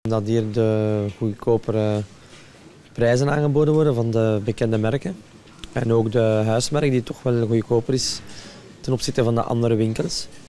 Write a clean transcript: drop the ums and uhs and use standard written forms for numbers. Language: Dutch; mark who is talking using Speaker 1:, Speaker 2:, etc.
Speaker 1: Dat hier de goedkopere prijzen aangeboden worden van de bekende merken. En ook de huismerk die toch wel goedkoper is ten opzichte van de andere winkels.